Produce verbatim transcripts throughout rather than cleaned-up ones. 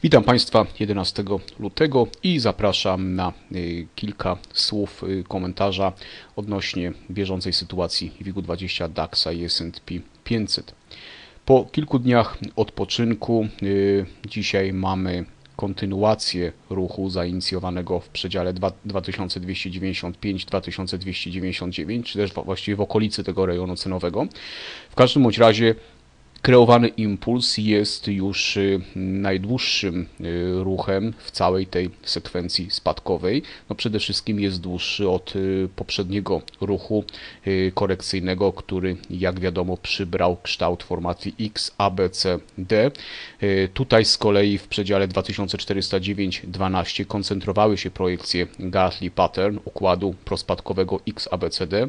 Witam Państwa jedenastego lutego i zapraszam na kilka słów komentarza odnośnie bieżącej sytuacji WIG dwadzieścia, DAX-a i S and P pięćset. Po kilku dniach odpoczynku dzisiaj mamy kontynuację ruchu zainicjowanego w przedziale dwa tysiące dwieście dziewięćdziesiąt pięć do dwa tysiące dwieście dziewięćdziesiąt dziewięć, czy też właściwie w okolicy tego rejonu cenowego. W każdym bądź razie kreowany impuls jest już najdłuższym ruchem w całej tej sekwencji spadkowej. No przede wszystkim jest dłuższy od poprzedniego ruchu korekcyjnego, który jak wiadomo przybrał kształt formacji X, A, B, C, D. Tutaj z kolei w przedziale dwa tysiące czterysta dziewięć do dwanaście koncentrowały się projekcje Gartley Pattern układu prospadkowego X, A, B, C, D.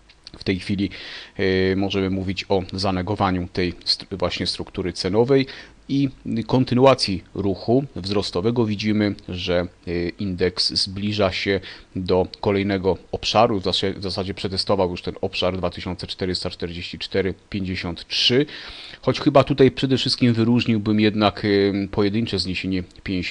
W tej chwili y, możemy mówić o zanegowaniu tej st właśnie struktury cenowej i kontynuacji ruchu wzrostowego. Widzimy, że y, indeks zbliża się do kolejnego obszaru. W zasadzie, w zasadzie przetestował już ten obszar dwa tysiące czterysta czterdzieści cztery przecinek pięćdziesiąt trzy, choć chyba tutaj przede wszystkim wyróżniłbym jednak y, pojedyncze zniesienie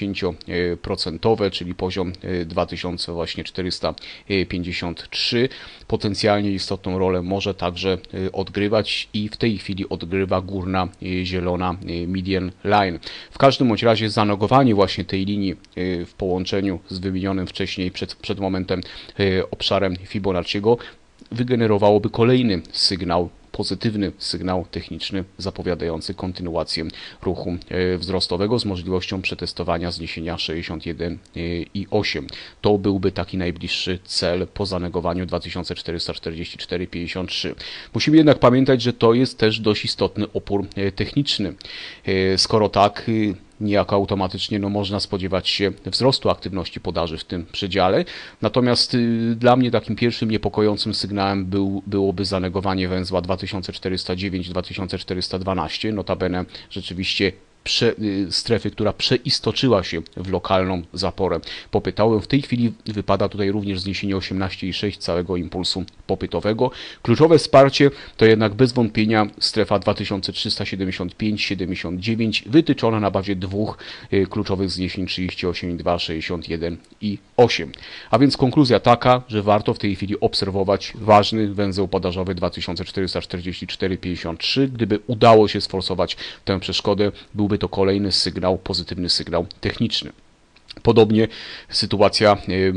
pięćdziesięcioprocentowe, czyli poziom y, dwa tysiące czterysta pięćdziesiąt trzy. Potencjalnie istotną rolę może także odgrywać i w tej chwili odgrywa górna zielona median line. W każdym bądź razie zanogowanie właśnie tej linii w połączeniu z wymienionym wcześniej przed, przed momentem obszarem Fibonacciego wygenerowałoby kolejny sygnał, pozytywny sygnał techniczny zapowiadający kontynuację ruchu wzrostowego z możliwością przetestowania zniesienia sześćdziesiąt jeden i osiem. To byłby taki najbliższy cel po zanegowaniu dwa tysiące czterysta czterdzieści cztery przecinek pięćdziesiąt trzy. Musimy jednak pamiętać, że to jest też dość istotny opór techniczny. Skoro tak, niejako automatycznie no, można spodziewać się wzrostu aktywności podaży w tym przedziale. Natomiast y, dla mnie takim pierwszym niepokojącym sygnałem był, byłoby zanegowanie węzła dwa tysiące czterysta dziewięć do dwa tysiące czterysta dwanaście. Notabene rzeczywiście Prze, strefy, która przeistoczyła się w lokalną zaporę popytową. W tej chwili wypada tutaj również zniesienie osiemnaście i sześć całego impulsu popytowego. Kluczowe wsparcie to jednak bez wątpienia strefa dwa tysiące trzysta siedemdziesiąt pięć siedemdziesiąt dziewięć wytyczona na bazie dwóch kluczowych zniesień trzydzieści osiem i dwa, sześćdziesiąt jeden i osiem. A więc konkluzja taka, że warto w tej chwili obserwować ważny węzeł podażowy dwa tysiące czterysta czterdzieści cztery przecinek pięćdziesiąt trzy. Gdyby udało się sforsować tę przeszkodę, był Byłby to kolejny sygnał, pozytywny sygnał techniczny. Podobnie sytuacja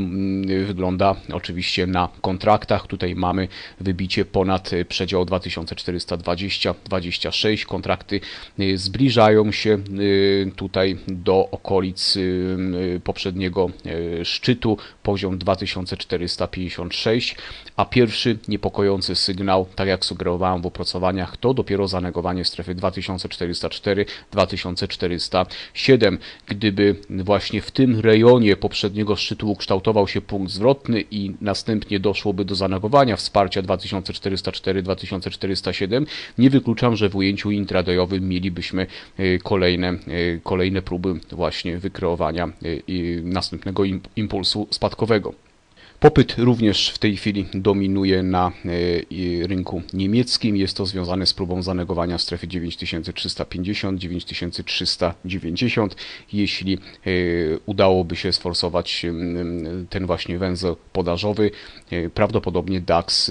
wygląda oczywiście na kontraktach. Tutaj mamy wybicie ponad przedział dwa tysiące czterysta dwadzieścia dwadzieścia sześć. Kontrakty zbliżają się tutaj do okolic poprzedniego szczytu, poziom dwa tysiące czterysta pięćdziesiąt sześć, a pierwszy niepokojący sygnał, tak jak sugerowałem w opracowaniach, to dopiero zanegowanie strefy dwa tysiące czterysta cztery dwa tysiące czterysta siedem. Gdyby właśnie w tym rejonie poprzedniego szczytu ukształtował się punkt zwrotny i następnie doszłoby do zanegowania wsparcia dwa tysiące czterysta cztery dwa tysiące czterysta siedem, nie wykluczam, że w ujęciu intradayowym mielibyśmy kolejne, kolejne próby właśnie wykreowania następnego impulsu spadkowego. Popyt również w tej chwili dominuje na rynku niemieckim. Jest to związane z próbą zanegowania strefy dziewięć tysięcy trzysta pięćdziesiąt dziewięć tysięcy trzysta dziewięćdziesiąt. Jeśli udałoby się sforsować ten właśnie węzeł podażowy, prawdopodobnie DAX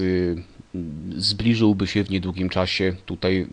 zbliżyłby się w niedługim czasie tutaj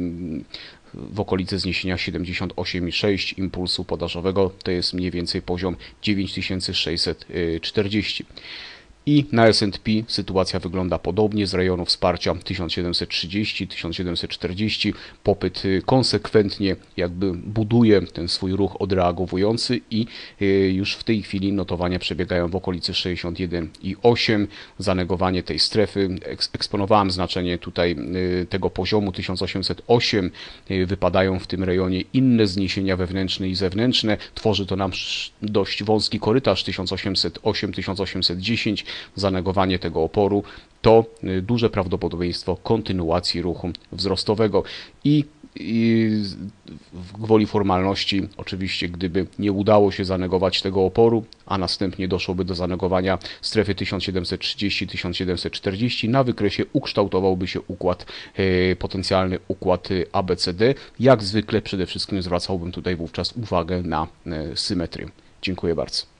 w okolicy zniesienia siedemdziesiąt osiem i sześć impulsu podażowego. To jest mniej więcej poziom dziewięć tysięcy sześćset czterdzieści. I na S and P sytuacja wygląda podobnie, z rejonu wsparcia tysiąc siedemset trzydzieści tysiąc siedemset czterdzieści. Popyt konsekwentnie jakby buduje ten swój ruch odreagowujący i już w tej chwili notowania przebiegają w okolicy sześćdziesiąt jeden i osiem. Zanegowanie tej strefy, eksponowałem znaczenie tutaj tego poziomu tysiąc osiemset osiem. Wypadają w tym rejonie inne zniesienia wewnętrzne i zewnętrzne. Tworzy to nam dość wąski korytarz tysiąc osiemset osiem tysiąc osiemset dziesięć. Zanegowanie tego oporu to duże prawdopodobieństwo kontynuacji ruchu wzrostowego i i gwoli formalności, oczywiście gdyby nie udało się zanegować tego oporu, a następnie doszłoby do zanegowania strefy tysiąc siedemset trzydzieści do tysiąc siedemset czterdzieści, na wykresie ukształtowałby się układ, potencjalny układ A B C D. Jak zwykle przede wszystkim zwracałbym tutaj wówczas uwagę na symetrię. Dziękuję bardzo.